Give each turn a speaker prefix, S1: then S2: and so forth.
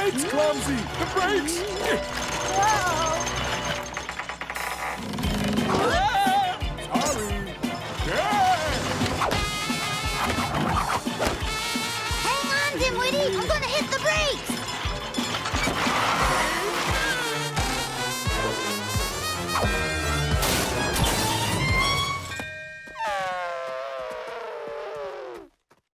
S1: brakes, Clumsy! The brakes! Sorry.
S2: Hang on, Dimwitty! I'm gonna hit the brakes!